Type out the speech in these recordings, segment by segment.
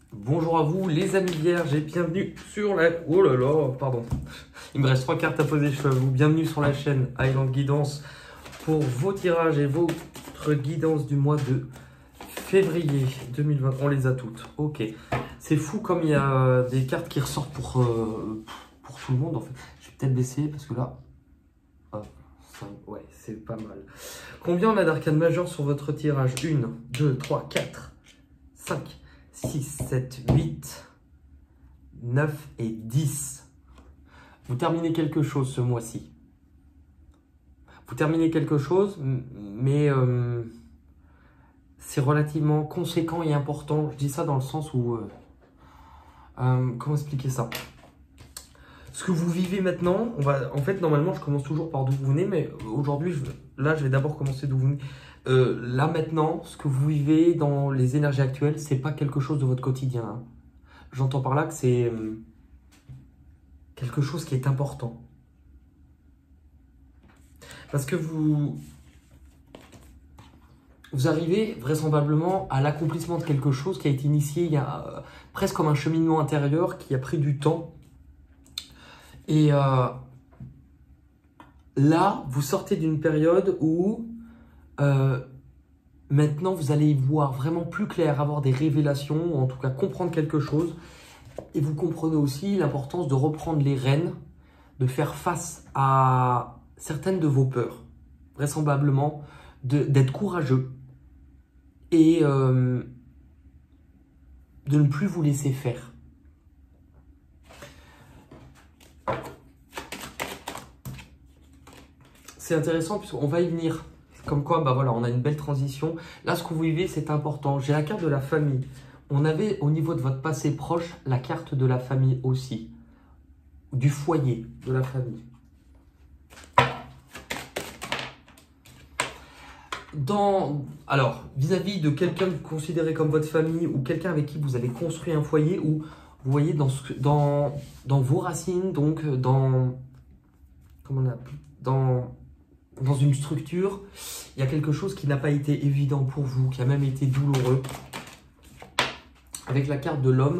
Bonjour à vous les amis vierges et bienvenue sur la... Oh là là, pardon. Il me reste 3 cartes à poser, je suis à vous. Bienvenue sur la chaîne Highland Guidance pour vos tirages et votre guidance du mois de février 2020. On les a toutes. Ok. C'est fou comme il y a des cartes qui ressortent pour tout le monde en fait. Je vais peut-être baisser parce que là... ouais, c'est pas mal. Combien on a d'arcanes majeures sur votre tirage? 1, 2, 3, 4, 5, 6, 7, 8, 9 et 10. Vous terminez quelque chose ce mois-ci. Vous terminez quelque chose, mais c'est relativement conséquent et important. Je dis ça dans le sens où... comment expliquer ça? Ce que vous vivez maintenant, en fait, normalement, je commence toujours par d'où vous venez, mais aujourd'hui, je vais d'abord commencer d'où vous venez. Là, maintenant, ce que vous vivez dans les énergies actuelles, c'est pas quelque chose de votre quotidien. Hein. J'entends par là que c'est quelque chose qui est important. Parce que vous arrivez vraisemblablement à l'accomplissement de quelque chose qui a été initié il y a presque comme un cheminement intérieur qui a pris du temps. Et là, vous sortez d'une période où maintenant vous allez y voir vraiment plus clair, avoir des révélations, ou en tout cas comprendre quelque chose. Et vous comprenez aussi l'importance de reprendre les rênes, de faire face à certaines de vos peurs, vraisemblablement, d'être courageux et de ne plus vous laisser faire. C'est intéressant puisqu'on va y venir. Comme quoi, bah voilà, on a une belle transition. Là, ce que vous vivez, c'est important. J'ai la carte de la famille. On avait au niveau de votre passé proche la carte de la famille aussi. Du foyer de la famille. Alors, vis-à-vis de quelqu'un que vous considérez comme votre famille ou quelqu'un avec qui vous avez construit un foyer, ou vous voyez dans vos racines, donc comment on appelle, dans une structure, il y a quelque chose qui n'a pas été évident pour vous, qui a même été douloureux. Avec la carte de l'homme,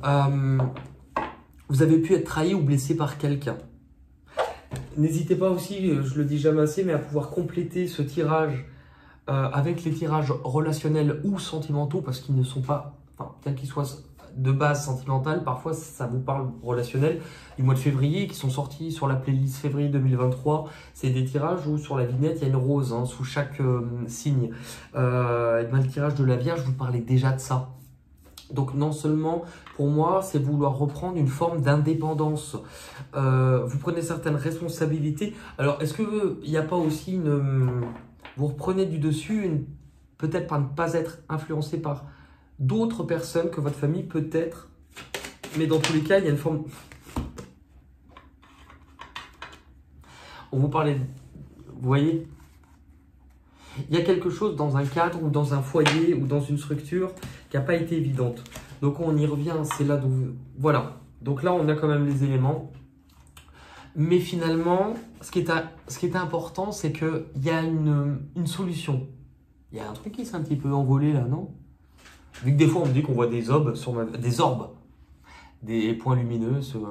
vous avez pu être trahi ou blessé par quelqu'un. N'hésitez pas aussi, je le dis jamais assez, mais à pouvoir compléter ce tirage avec les tirages relationnels ou sentimentaux, parce qu'ils ne sont pas, enfin, bien qu'ils soient de base sentimentale, parfois ça vous parle relationnel, du mois de février, qui sont sortis sur la playlist février 2023. C'est des tirages où sur la vignette il y a une rose hein, sous chaque signe. Le tirage de la Vierge vous parlait déjà de ça. Donc non seulement pour moi c'est vouloir reprendre une forme d'indépendance, vous prenez certaines responsabilités. Alors est-ce qu'il n'y a pas aussi une... Vous reprenez du dessus, peut-être par ne pas être influencé par d'autres personnes que votre famille peut-être, mais dans tous les cas, il y a une forme... On vous parlait, vous voyez, il y a quelque chose dans un cadre ou dans un foyer ou dans une structure qui n'a pas été évidente. Donc on y revient, c'est là d'où... Voilà, donc là on a quand même les éléments. Mais finalement, ce qui est important, c'est qu'il y a une solution. Il y a un truc qui s'est un petit peu envolé là, non? Vu que des fois on me dit qu'on voit des orbes, des points lumineux sur...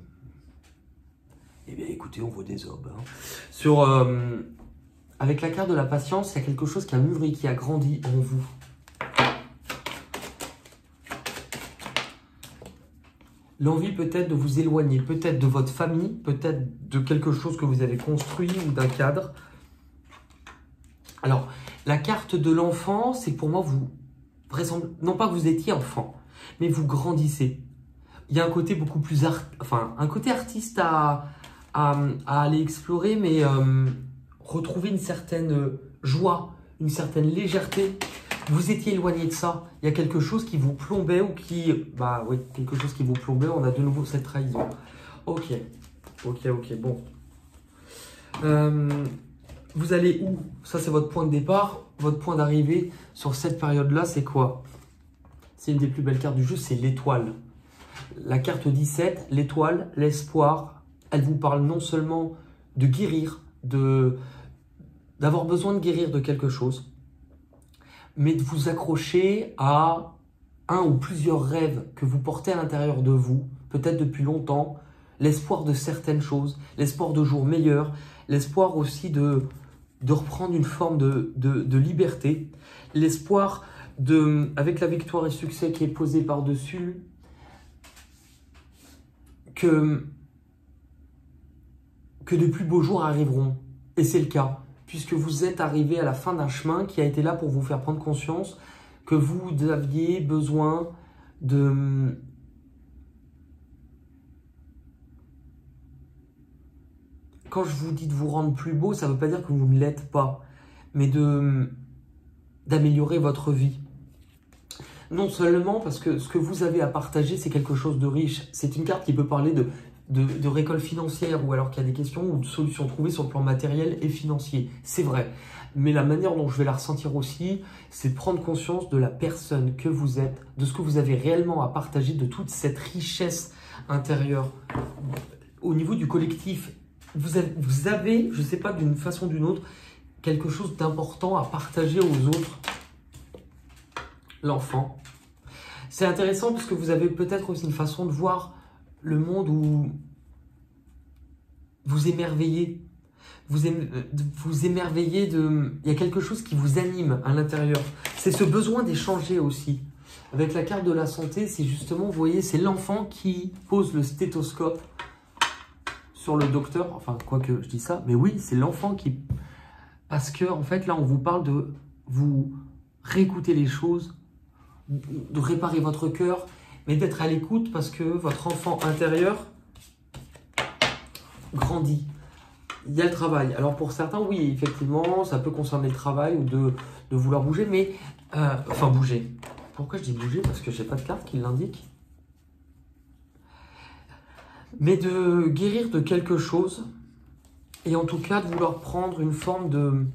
Eh bien écoutez, on voit des orbes. Hein. Avec la carte de la patience, il y a quelque chose qui a mûri, qui a grandi en vous. L'envie peut-être de vous éloigner, peut-être de votre famille, peut-être de quelque chose que vous avez construit ou d'un cadre. Alors, la carte de l'enfant, c'est pour moi, non pas que vous étiez enfant, mais vous grandissez. Il y a un côté beaucoup plus un côté artiste à aller explorer, mais retrouver une certaine joie, une certaine légèreté. Vous étiez éloigné de ça. Il y a quelque chose qui vous plombait ou qui... Bah oui, quelque chose qui vous plombait. On a de nouveau cette trahison. Ok, bon. Vous allez où? Ça, c'est votre point de départ. Votre point d'arrivée sur cette période-là, c'est quoi? C'est une des plus belles cartes du jeu, c'est l'étoile. La carte 17, l'étoile, l'espoir, elle vous parle non seulement de guérir, d'avoir besoin de guérir de quelque chose, mais de vous accrocher à un ou plusieurs rêves que vous portez à l'intérieur de vous, peut-être depuis longtemps, l'espoir de certaines choses, l'espoir de jours meilleurs, l'espoir aussi de reprendre une forme de liberté, l'espoir avec la victoire et le succès qui est posé par-dessus, que de plus beaux jours arriveront. Et c'est le cas, puisque vous êtes arrivé à la fin d'un chemin qui a été là pour vous faire prendre conscience que vous aviez besoin de... Quand je vous dis de vous rendre plus beau, ça ne veut pas dire que vous ne l'êtes pas, mais d'améliorer votre vie. Non seulement parce que ce que vous avez à partager, c'est quelque chose de riche. C'est une carte qui peut parler de récolte financière ou alors qu'il y a des questions ou de solutions trouvées sur le plan matériel et financier. C'est vrai. Mais la manière dont je vais la ressentir aussi, c'est de prendre conscience de la personne que vous êtes, de ce que vous avez réellement à partager, de toute cette richesse intérieure. Au niveau du collectif, vous avez, je ne sais pas, d'une façon ou d'une autre, quelque chose d'important à partager aux autres. L'enfant. C'est intéressant parce que vous avez peut-être aussi une façon de voir le monde où vous émerveillez. Vous émerveillez de... Il y a quelque chose qui vous anime à l'intérieur. C'est ce besoin d'échanger aussi. Avec la carte de la santé, c'est justement, vous voyez, c'est l'enfant qui pose le stéthoscope sur le docteur. Enfin, quoi que je dis ça, mais oui, c'est l'enfant qui... Parce que, en fait, là, on vous parle de vous réécouter les choses, de réparer votre cœur, mais d'être à l'écoute parce que votre enfant intérieur grandit. Il y a le travail. Alors pour certains, oui, effectivement, ça peut concerner le travail ou de vouloir bouger, mais... enfin, bouger. Pourquoi je dis bouger? Parce que je n'ai pas de carte qui l'indique. Mais de guérir de quelque chose, et en tout cas de vouloir prendre une forme de...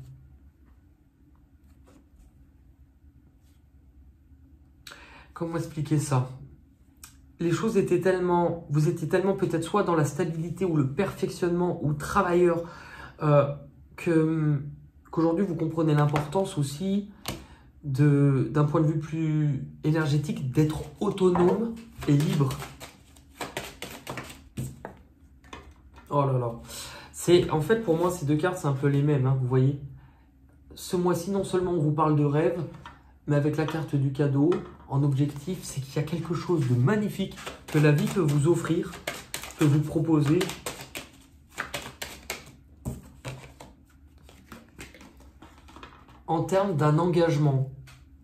Comment expliquer ça? Les choses étaient tellement... Vous étiez tellement peut-être soit dans la stabilité ou le perfectionnement ou travailleur qu'aujourd'hui vous comprenez l'importance aussi d'un point de vue plus énergétique d'être autonome et libre. Oh là là. En fait, pour moi, ces deux cartes, c'est un peu les mêmes, hein, vous voyez. Ce mois-ci, non seulement on vous parle de rêve, mais avec la carte du cadeau, en objectif, c'est qu'il y a quelque chose de magnifique que la vie peut vous offrir, peut vous proposer. En termes d'un engagement.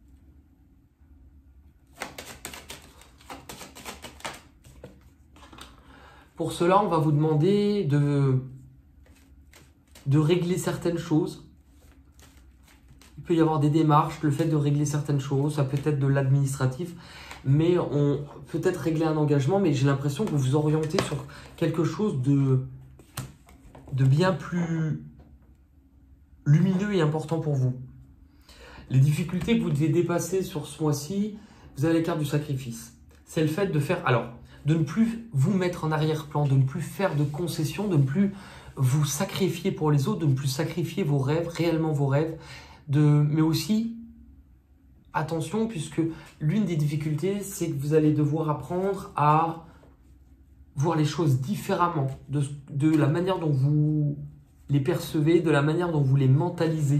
Pour cela, on va vous demander de régler certaines choses. Il peut y avoir des démarches, le fait de régler certaines choses, ça peut être de l'administratif, mais on peut-être régler un engagement, mais j'ai l'impression que vous vous orientez sur quelque chose de bien plus lumineux et important pour vous. Les difficultés que vous devez dépasser sur ce mois-ci, vous avez les cartes du sacrifice. C'est le fait de faire, alors, de ne plus vous mettre en arrière-plan, de ne plus faire de concessions, de ne plus vous sacrifier pour les autres, de ne plus sacrifier vos rêves, réellement vos rêves, mais aussi, attention, puisque l'une des difficultés, c'est que vous allez devoir apprendre à voir les choses différemment, de la manière dont vous les percevez, de la manière dont vous les mentalisez.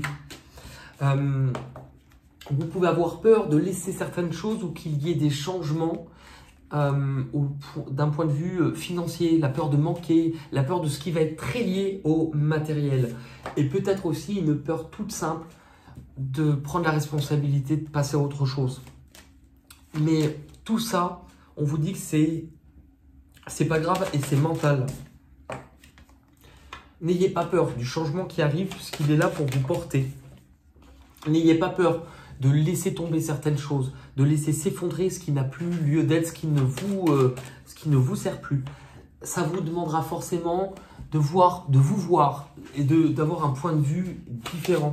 Vous pouvez avoir peur de laisser certaines choses ou qu'il y ait des changements d'un point de vue financier, la peur de manquer, la peur de ce qui va être très lié au matériel. Et peut-être aussi une peur toute simple de prendre la responsabilité de passer à autre chose. Mais tout ça, on vous dit que c'est pas grave et c'est mental. N'ayez pas peur du changement qui arrive puisqu'il est là pour vous porter. N'ayez pas peur de laisser tomber certaines choses, de laisser s'effondrer ce qui n'a plus lieu d'être, ce qui ne vous sert plus. Ça vous demandera forcément de vous voir et d'avoir un point de vue différent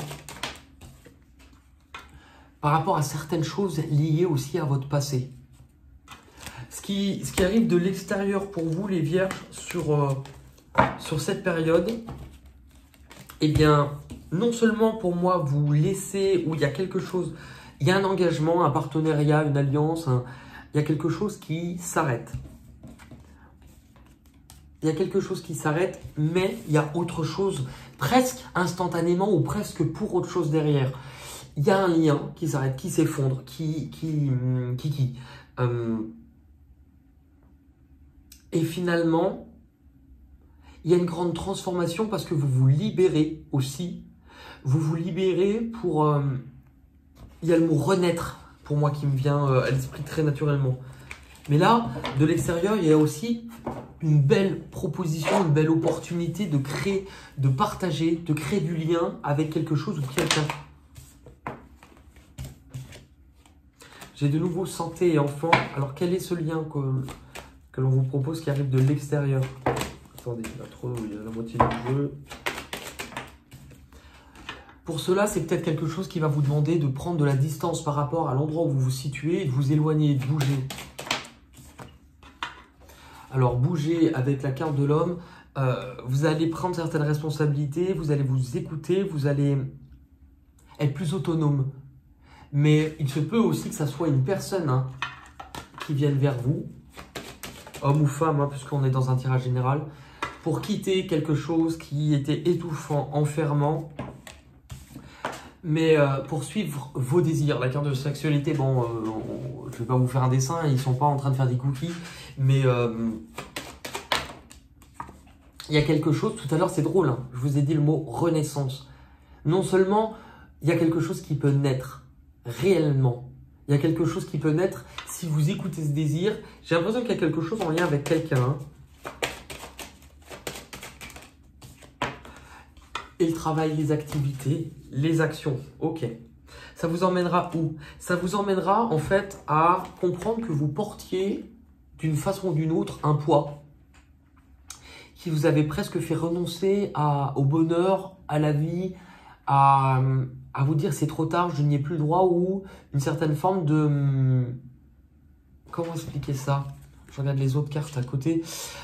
par rapport à certaines choses liées aussi à votre passé. Ce qui arrive de l'extérieur pour vous, les Vierges, sur cette période, eh bien, non seulement pour moi, vous laissez, où il y a quelque chose, Il y a un engagement, un partenariat, une alliance, il y a quelque chose qui s'arrête. Il y a quelque chose qui s'arrête, mais il y a autre chose, presque instantanément ou presque pour autre chose derrière. Il y a un lien qui s'arrête, qui s'effondre, et finalement, il y a une grande transformation parce que vous vous libérez aussi. Vous vous libérez pour... il y a le mot renaître, pour moi, qui me vient à l'esprit très naturellement. Mais là, de l'extérieur, il y a aussi une belle proposition, une belle opportunité de créer, de partager, de créer du lien avec quelque chose ou quelqu'un. J'ai de nouveau santé et enfant. Alors, quel est ce lien que l'on vous propose qui arrive de l'extérieur? Attendez, il y a la moitié du jeu. Pour cela, c'est peut-être quelque chose qui va vous demander de prendre de la distance par rapport à l'endroit où vous vous situez, de vous éloigner, de bouger. Alors, bouger avec la carte de l'homme, vous allez prendre certaines responsabilités, vous allez vous écouter, vous allez être plus autonome. Mais il se peut aussi que ça soit une personne qui vienne vers vous, homme ou femme, puisqu'on est dans un tirage général, pour quitter quelque chose qui était étouffant, enfermant, mais poursuivre vos désirs. La carte de sexualité, bon, je ne vais pas vous faire un dessin, ils ne sont pas en train de faire des cookies, mais il y a quelque chose, tout à l'heure c'est drôle, je vous ai dit le mot renaissance. Non seulement il y a quelque chose qui peut naître, réellement, il y a quelque chose qui peut naître si vous écoutez ce désir. J'ai l'impression qu'il y a quelque chose en lien avec quelqu'un. Et le travail, les activités, les actions. Ok. Ça vous emmènera où? Ça vous emmènera en fait à comprendre que vous portiez d'une façon ou d'une autre un poids qui vous avait presque fait renoncer au bonheur, à la vie, à vous dire c'est trop tard, je n'y ai plus le droit, ou une certaine forme de... Comment expliquer ça? Je regarde les autres cartes à côté.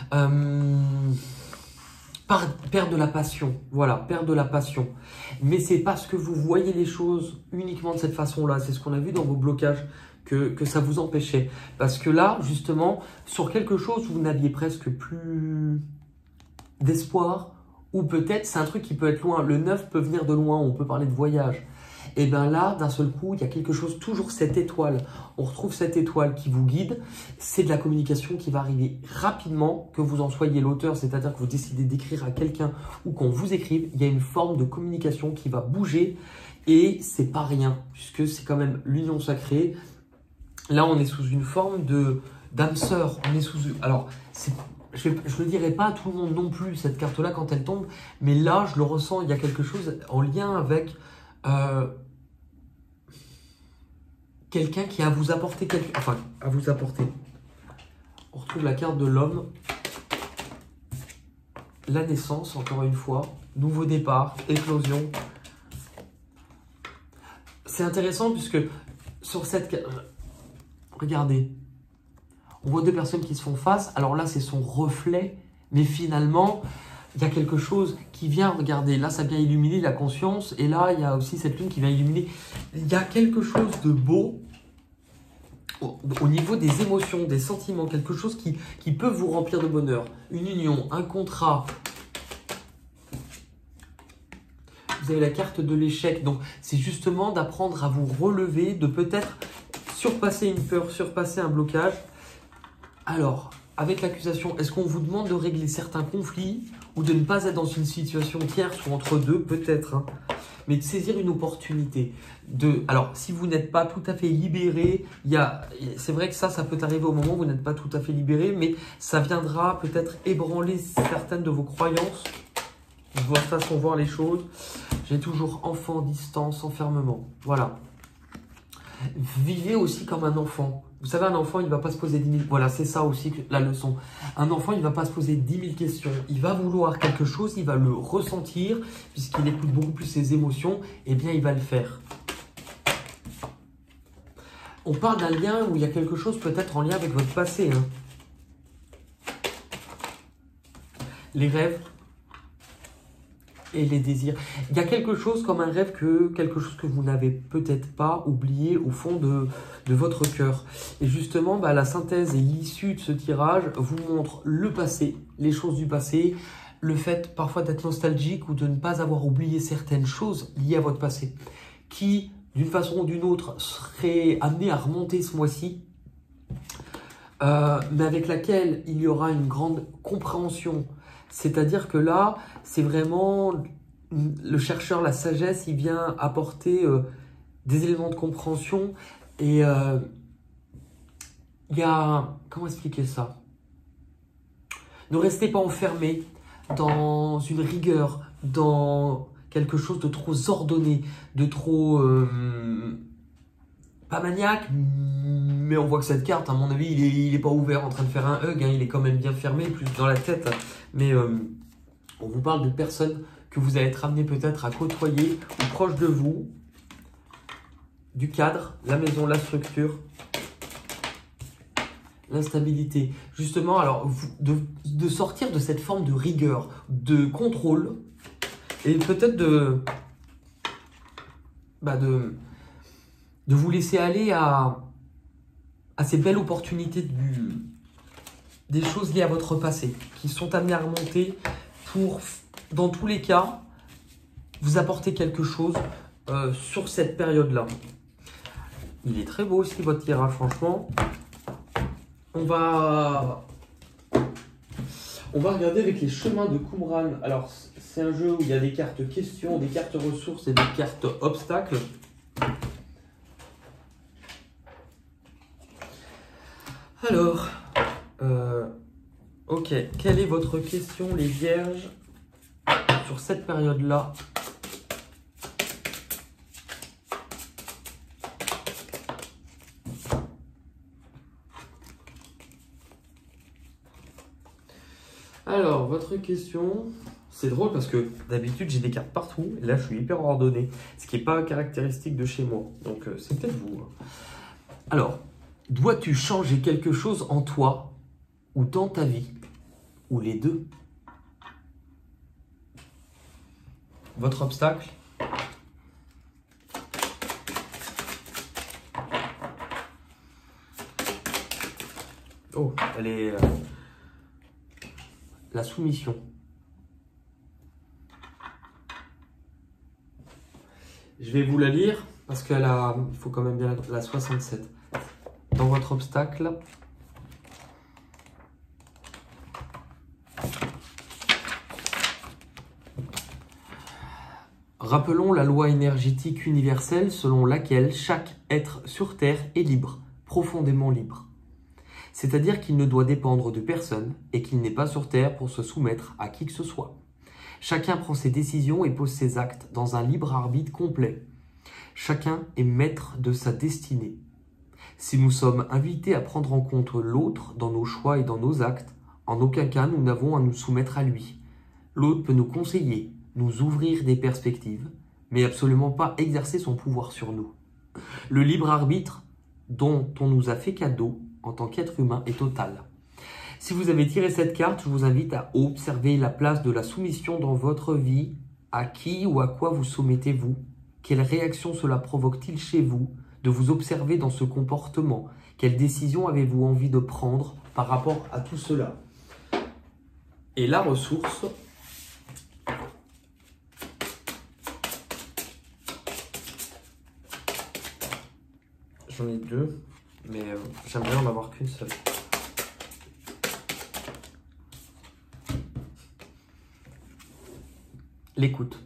Perdre de la passion, voilà, perdre de la passion. Mais c'est parce que vous voyez les choses uniquement de cette façon-là, c'est ce qu'on a vu dans vos blocages, que ça vous empêchait. Parce que là, justement, sur quelque chose où vous n'aviez presque plus d'espoir, ou peut-être c'est un truc qui peut être loin, le neuf peut venir de loin, on peut parler de voyage. Et bien là, d'un seul coup, il y a quelque chose, toujours cette étoile. On retrouve cette étoile qui vous guide. C'est de la communication qui va arriver rapidement, que vous en soyez l'auteur, c'est-à-dire que vous décidez d'écrire à quelqu'un ou qu'on vous écrive. Il y a une forme de communication qui va bouger et c'est pas rien, puisque c'est quand même l'union sacrée. Là, on est sous une forme d'âme sœur. On est sous... Alors, je ne le dirai pas à tout le monde non plus, cette carte-là, quand elle tombe. Mais là, je le ressens, il y a quelque chose en lien avec... quelqu'un qui a à vous apporter enfin à vous apporter. On retrouve la carte de l'homme, la naissance, encore une fois, nouveau départ, éclosion. C'est intéressant puisque sur cette carte, regardez, on voit deux personnes qui se font face. Alors là, c'est son reflet, mais finalement, il y a quelque chose qui vient, regardez, là ça vient illuminer la conscience, et là il y a aussi cette lune qui vient illuminer. Il y a quelque chose de beau au niveau des émotions, des sentiments, quelque chose qui peut vous remplir de bonheur. Une union, un contrat. Vous avez la carte de l'échec, donc c'est justement d'apprendre à vous relever, de peut-être surpasser une peur, surpasser un blocage. Alors, avec l'accusation, est-ce qu'on vous demande de régler certains conflits ou de ne pas être dans une situation tierce ou entre deux, peut-être, mais de saisir une opportunité. Alors, si vous n'êtes pas tout à fait libéré, c'est vrai que ça peut arriver au moment où vous n'êtes pas tout à fait libéré, mais ça viendra peut-être ébranler certaines de vos croyances, votre façon de voir les choses. J'ai toujours enfant, distance, enfermement. Voilà. Vivez aussi comme un enfant. Vous savez, un enfant, il ne va pas se poser 10 000... Voilà, c'est ça aussi la leçon. Un enfant, il ne va pas se poser 10 000 questions. Il va vouloir quelque chose, il va le ressentir, puisqu'il écoute beaucoup plus ses émotions, eh bien, il va le faire. On parle d'un lien où il y a quelque chose peut-être en lien avec votre passé. Les rêves. et les désirs. Il y a quelque chose comme un rêve, quelque chose que vous n'avez peut-être pas oublié au fond de votre cœur. Et justement, la synthèse et l'issue de ce tirage vous montre le passé, les choses du passé, le fait parfois d'être nostalgique ou de ne pas avoir oublié certaines choses liées à votre passé, qui, d'une façon ou d'une autre, seraient amenées à remonter ce mois-ci, mais avec laquelle il y aura une grande compréhension. C'est-à-dire que là, c'est vraiment le chercheur, la sagesse, il vient apporter des éléments de compréhension. Et il y a... Comment expliquer ça? Ne restez pas enfermé dans une rigueur, dans quelque chose de trop ordonné, de trop... pas maniaque, mais on voit que cette carte, à mon avis, il est pas ouvert en train de faire un hug, hein, il est quand même bien fermé, plus dans la tête. Mais on vous parle de personnes que vous allez être amené peut-être à côtoyer ou proches de vous, du cadre, la maison, la structure, l'instabilité. Justement, alors, de sortir de cette forme de rigueur, de contrôle, et peut-être de vous laisser aller à ces belles opportunités des choses liées à votre passé, qui sont amenées à remonter pour, dans tous les cas, vous apporter quelque chose sur cette période-là. Il est très beau aussi votre tirage, franchement. On va regarder avec les chemins de Qumran. Alors, c'est un jeu où il y a des cartes questions, des cartes ressources et des cartes obstacles. Alors, ok, quelle est votre question, les vierges, sur cette période-là? Alors, votre question, c'est drôle parce que d'habitude j'ai des cartes partout, et là je suis hyper ordonné, ce qui n'est pas caractéristique de chez moi, donc c'est peut-être vous. Alors, dois-tu changer quelque chose en toi ou dans ta vie, ou les deux? Votre obstacle? Oh, elle est... la soumission. Je vais vous la lire parce qu'il faut quand même bien la 67. Dans votre obstacle, rappelons la loi énergétique universelle selon laquelle chaque être sur Terre est libre, profondément libre. C'est-à-dire qu'il ne doit dépendre de personne et qu'il n'est pas sur Terre pour se soumettre à qui que ce soit. Chacun prend ses décisions et pose ses actes dans un libre arbitre complet. Chacun est maître de sa destinée. Si nous sommes invités à prendre en compte l'autre dans nos choix et dans nos actes, en aucun cas nous n'avons à nous soumettre à lui. L'autre peut nous conseiller, nous ouvrir des perspectives, mais absolument pas exercer son pouvoir sur nous. Le libre arbitre dont on nous a fait cadeau en tant qu'être humain est total. Si vous avez tiré cette carte, je vous invite à observer la place de la soumission dans votre vie. À qui ou à quoi vous soumettez-vous? Quelle réaction cela provoque-t-il chez vous de vous observer dans ce comportement? Quelle décision avez-vous envie de prendre par rapport à tout cela? Et la ressource, j'en ai deux, mais j'aimerais en avoir qu'une seule. L'écoute.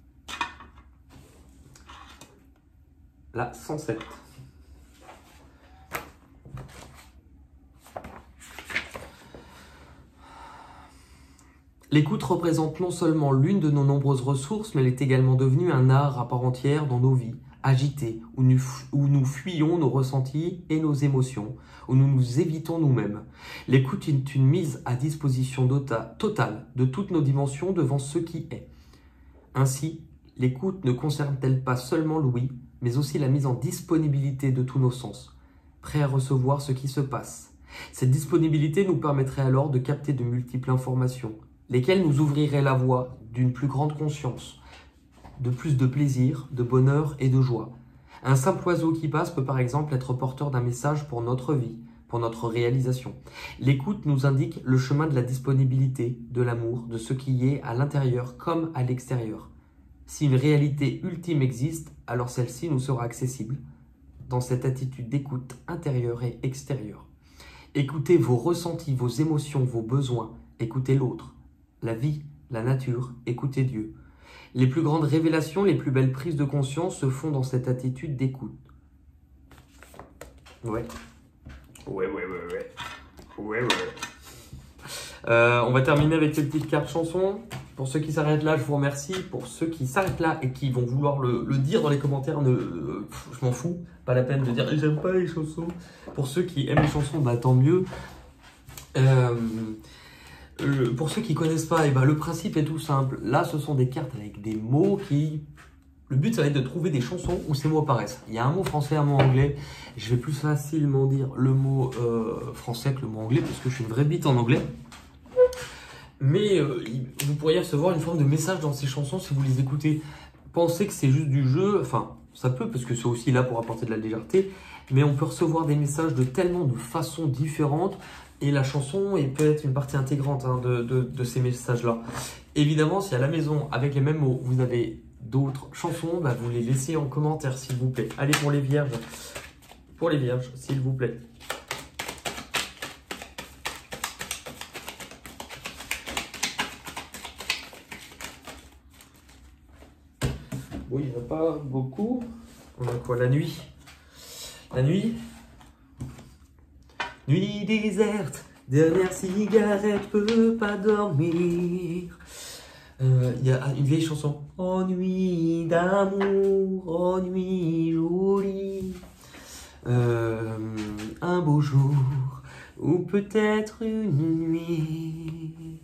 La 107. L'écoute représente non seulement l'une de nos nombreuses ressources, mais elle est également devenue un art à part entière dans nos vies, agitées, où nous fuyons nos ressentis et nos émotions, où nous nous évitons nous-mêmes. L'écoute est une mise à disposition totale de toutes nos dimensions devant ce qui est. Ainsi, l'écoute ne concerne-t-elle pas seulement l'ouïe, mais aussi la mise en disponibilité de tous nos sens, prêts à recevoir ce qui se passe. Cette disponibilité nous permettrait alors de capter de multiples informations, lesquels nous ouvriraient la voie d'une plus grande conscience, de plus de plaisir, de bonheur et de joie. Un simple oiseau qui passe peut par exemple être porteur d'un message pour notre vie, pour notre réalisation. L'écoute nous indique le chemin de la disponibilité, de l'amour, de ce qui est à l'intérieur comme à l'extérieur. Si une réalité ultime existe, alors celle-ci nous sera accessible dans cette attitude d'écoute intérieure et extérieure. Écoutez vos ressentis, vos émotions, vos besoins. Écoutez l'autre, la vie, la nature, écoutez Dieu. Les plus grandes révélations, les plus belles prises de conscience se font dans cette attitude d'écoute. Ouais. On va terminer avec ces petites cartes chansons. Pour ceux qui s'arrêtent là, je vous remercie. Pour ceux qui s'arrêtent là et qui vont vouloir le dire dans les commentaires, je m'en fous. Pas la peine de dire j'aime pas les chansons. Pour ceux qui aiment les chansons, bah tant mieux. Pour ceux qui connaissent pas, le principe est tout simple. Là, ce sont des cartes avec des mots qui... Le but, ça va être de trouver des chansons où ces mots apparaissent. Il y a un mot français, un mot anglais. Je vais plus facilement dire le mot français que le mot anglais, parce que je suis une vraie bite en anglais. Mais vous pourriez recevoir une forme de message dans ces chansons si vous les écoutez. Pensez que c'est juste du jeu. Enfin, ça peut, parce que c'est aussi là pour apporter de la légèreté. Mais on peut recevoir des messages de tellement de façons différentes. Et la chanson peut être une partie intégrante de ces messages-là. Évidemment, si à la maison, avec les mêmes mots, vous avez d'autres chansons, vous les laissez en commentaire, s'il vous plaît. Allez, pour les vierges, s'il vous plaît. Oui, il n'y en a pas beaucoup. On a quoi? La nuit. La nuit. Nuit déserte, dernière cigarette, peut pas dormir. Il y a une vieille chanson. Oh nuit d'amour, oh nuit jolie. Un beau jour, ou peut-être une nuit.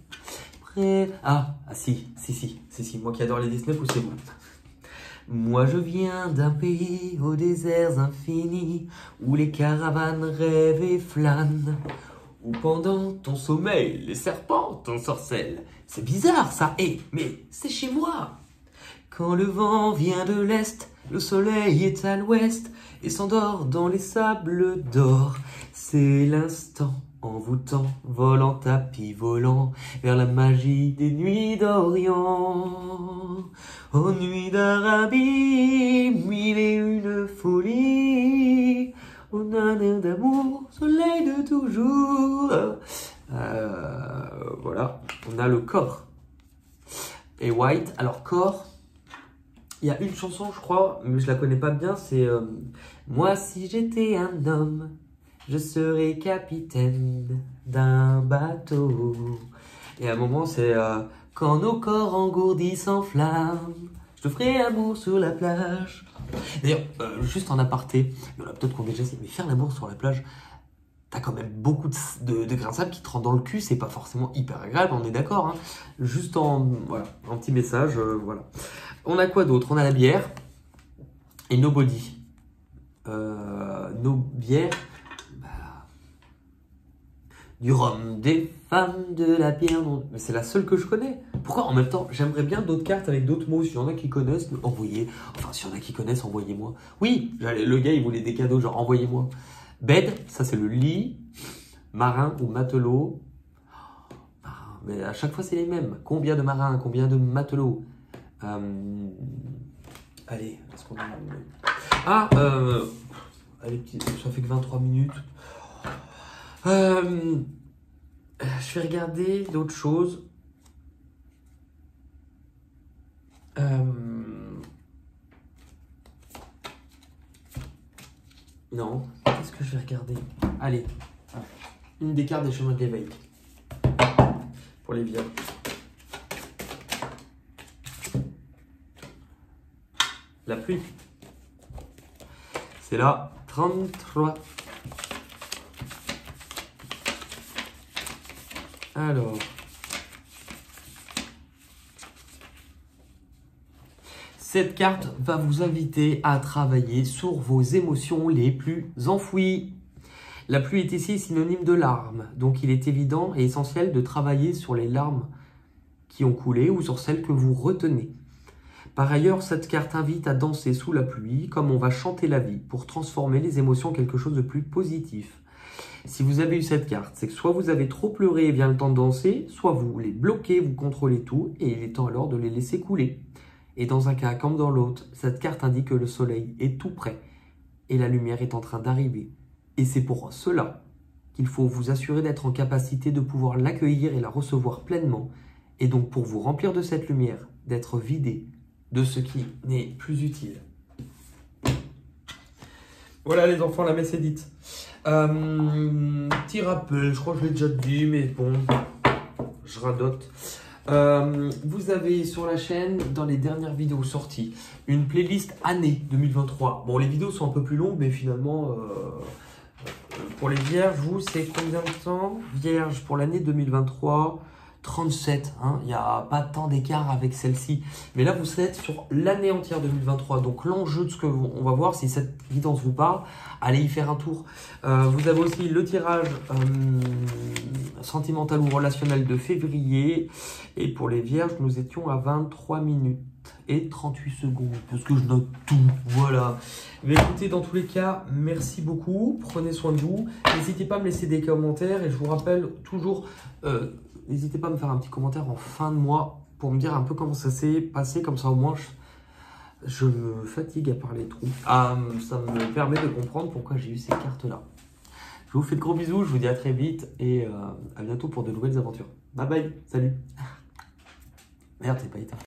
Si, moi qui adore les Disney, poussez-vous. Moi je viens d'un pays aux déserts infinis, où les caravanes rêvent et flânent, où pendant ton sommeil, les serpents t'ensorcellent. C'est bizarre ça, mais c'est chez moi. Quand le vent vient de l'est, le soleil est à l'ouest, et s'endort dans les sables d'or. C'est l'instant envoûtant, volant tapis volant, vers la magie des nuits d'Orient. Aux nuits d'Arabie, mille et une folies, aux nains d'amour, soleil de toujours. Voilà, on a le corps. Et White, alors corps, il y a une chanson je crois, mais je la connais pas bien, c'est Moi si j'étais un homme, je serais capitaine d'un bateau. Et à un moment c'est quand nos corps engourdis s'enflamment, je te ferai amour sur la plage. D'ailleurs, juste en aparté, il y en a peut-être qu'on a déjà essayé, mais faire l'amour sur la plage, t'as quand même beaucoup de grains de sable qui te rentrent dans le cul, c'est pas forcément hyper agréable, on est d'accord, hein. Juste voilà, un petit message, voilà. On a quoi d'autre? On a la bière et Nobody. Nos bières, du rhum, des femmes, de la bière, mais c'est la seule que je connais. Pourquoi en même temps, j'aimerais bien d'autres cartes avec d'autres mots. S'il y en a qui connaissent, envoyez. Enfin, s'il y en a qui connaissent, envoyez-moi. Oui, le gars, il voulait des cadeaux, genre envoyez-moi. Bed, ça c'est le lit. Marin ou matelot. Mais à chaque fois, c'est les mêmes. Combien de marins, combien de matelots? Allez, est-ce qu'on a... allez, ça fait que 23 minutes. Je vais regarder d'autres choses. Non, qu'est-ce que je vais regarder? Allez, une des cartes des chemins de l'éveil. Pour les vierges. La pluie. C'est là, 33. Alors. Cette carte va vous inviter à travailler sur vos émotions les plus enfouies. La pluie est ici synonyme de larmes, donc il est évident et essentiel de travailler sur les larmes qui ont coulé ou sur celles que vous retenez. Par ailleurs, cette carte invite à danser sous la pluie, comme on va chanter la vie, pour transformer les émotions en quelque chose de plus positif. Si vous avez eu cette carte, c'est que soit vous avez trop pleuré et vient le temps de danser, soit vous les bloquez, vous contrôlez tout, et il est temps alors de les laisser couler. Et dans un cas comme dans l'autre, cette carte indique que le soleil est tout près, et la lumière est en train d'arriver. Et c'est pour cela qu'il faut vous assurer d'être en capacité de pouvoir l'accueillir et la recevoir pleinement, et donc pour vous remplir de cette lumière, d'être vidé de ce qui n'est plus utile. Voilà les enfants, la messe est dite. Petit rappel, je crois que je l'ai déjà dit, mais bon, je radote. Vous avez sur la chaîne, dans les dernières vidéos sorties, une playlist année 2023. Bon, les vidéos sont un peu plus longues, mais finalement, pour les vierges, vous, c'est combien de temps? Vierge pour l'année 2023, 37. Hein, il n'y a pas tant d'écart avec celle-ci. Mais là, vous êtes sur l'année entière 2023. Donc, l'enjeu de ce que on va voir, si cette guidance vous parle, allez y faire un tour. Vous avez aussi le tirage sentimental ou relationnel de février. Et pour les vierges, nous étions à 23 minutes et 38 secondes. Parce que je note tout. Voilà. Mais écoutez, dans tous les cas, merci beaucoup. Prenez soin de vous. N'hésitez pas à me laisser des commentaires. Et je vous rappelle toujours... n'hésitez pas à me faire un petit commentaire en fin de mois pour me dire un peu comment ça s'est passé. Comme ça, au moins, je me fatigue à parler trop. Ça me permet de comprendre pourquoi j'ai eu ces cartes-là. Je vous fais de gros bisous. Je vous dis à très vite et à bientôt pour de nouvelles aventures. Bye bye. Salut. Merde, c'est pas éteint.